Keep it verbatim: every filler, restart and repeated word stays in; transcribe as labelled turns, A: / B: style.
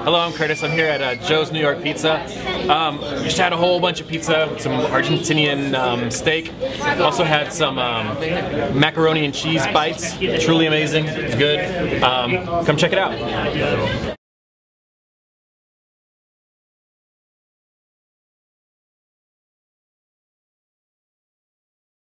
A: Hello, I'm Curtis. I'm here at uh, Joe's New York Pizza. Um, just had a whole bunch of pizza with some Argentinian um, steak. Also had some um, macaroni and cheese bites. Truly amazing. It's good. Um, come check it out.